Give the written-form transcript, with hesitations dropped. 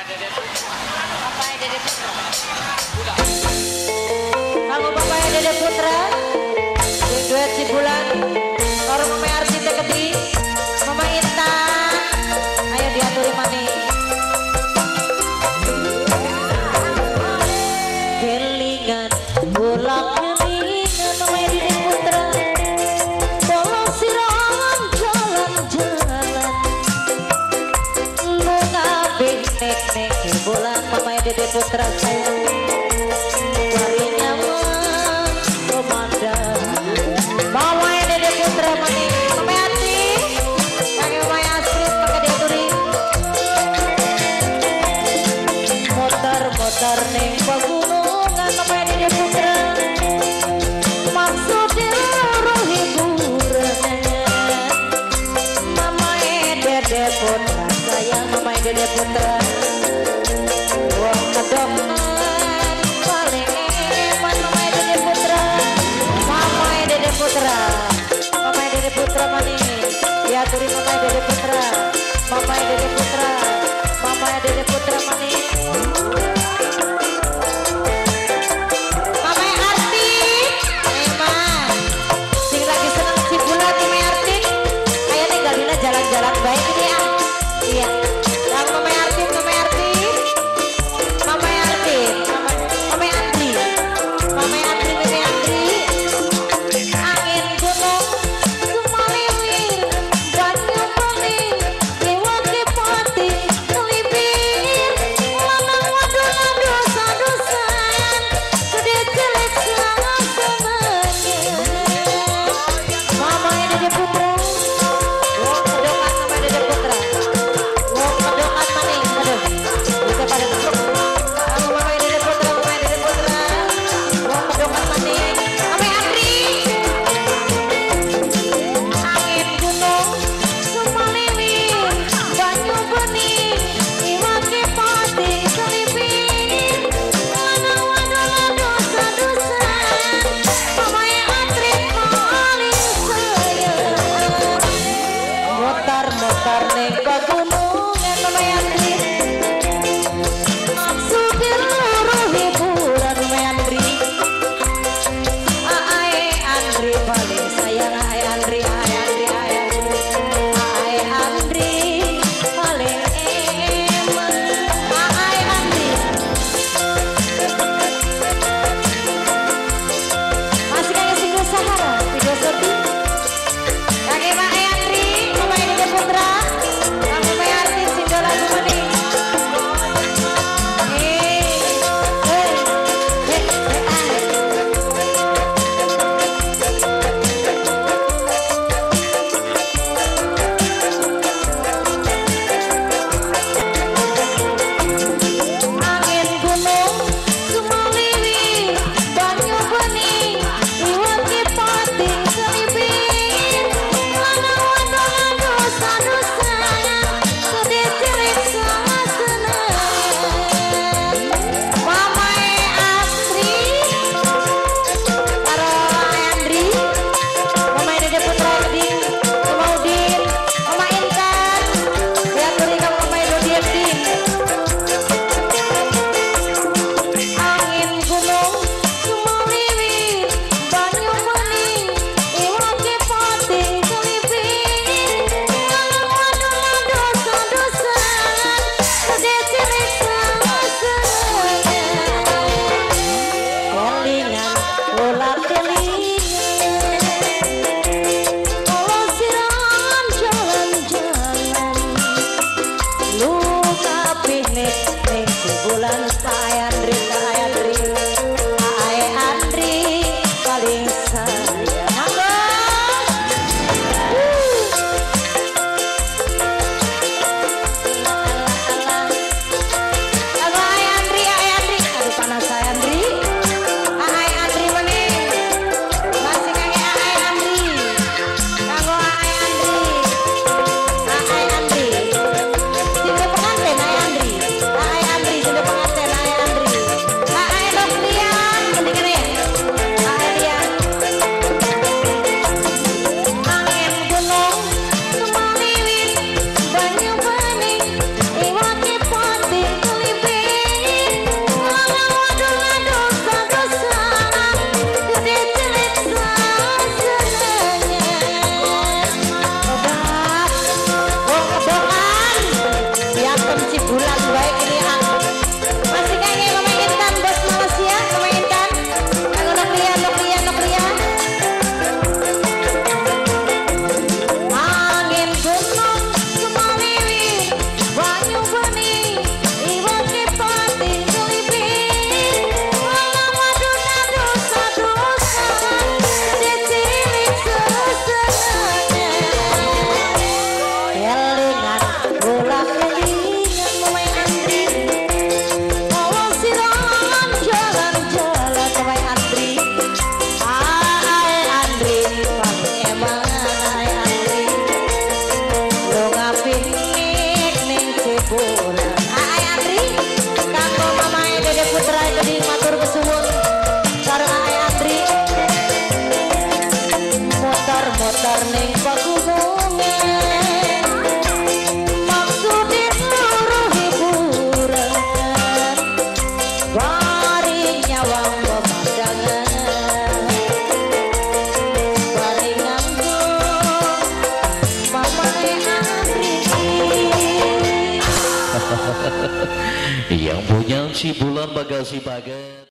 Kanggo Bapak Dede Putra, sing duet si Bulan, karo Mama Arti teh Kedri, Mama Intan, ayo diaturi maneh. Kelingan bolak kelingan Mama Dede Putra, tolong siram jalan-jalan, lu kabeh nek-nek bulan Mama Dede Putra sayang. Motor ning pegunungan Mama Dede Putra, maksudnya roh hiburan. Mama Dede Putra sayang Mama Dede Putra, wong kedongan paling eman Mama Dede Putra. Mama Dede Putra, Mama Dede Putra maning diaturi Mama Dede Putra, Mama Dede Putra, Mama Dede Putra maning. Jalan-jalan baik ini ya. Iya. Yang Mama Arti, Mama Arti, Mama Arti, Mama Andri, Mama Andri, Mama Andri. Angin gunung sumaliwir, banyu bening, liwati pati, kelipir, lanang wadon dosa-dosan, gede jelek sangat senangnya. Mama Dede Putra. Motor ning pegunungan Mama Andri, maksudnya roh hiburan Mama Andri. Ae Andri paling sayang, ae Andri, ae Andri, ae Andri, ae Andri paling eman, ae Andri. Masih kayak single Sahara video shooting. Kakek Pak Andri, Mama Dede Putra, kamu Mama Arti single lagu maning. Angin gunung sumaliwir, banyu bening, liwati pati kelipir, lanang wadon dosa-dosan, gede jelek sangat senang. Mama Astri karo Andri, Mama Dede Putra Keding, Mama Udin, Mama Intan, diaturi ka Mama Udin. Angin gunung sumaliwir, banyu bening, liwati pati kelipir, lanang wadon dosa-dosan, gede jelek sangat senang. Kelingan bolak kelingan, kalau siram jalan-jalan, lu kabeh nek bulan Ae Andri, Ae Andri, Ae Andri paling sayang. Mangga. Halo Ae Andri, Ae Andri, aduh panas Ae Andri, Ae Andri maning, masih kakek Ae Andri, kanggo Ae Andri, Ae Andri, sini pengantin Ae Andri, Ae Andri sini pengantin Ae Andri. Piatem Cibulan baik ini masih kangen memainkan bos Malaysia memainkan Noklia angin gunung Sumaliwi banyu bening iwa kipati selipin malam aduna dosa-dosa dicilik sesenanya kelingan bola kelingan memain Andri ngomong sirongan jalan-jalan memain Andri Andri paling emang Andri lo ngapinik ning Cibulan Andri kanggo mamae Dede Putra gede matur kesuwun sareng Andri motor-motor ning pegunungan maksudnya seluruh hiburan bari nyawang pemandangan bari nganggo mamae Andri Yang punya Cibulan Bagasi Baget.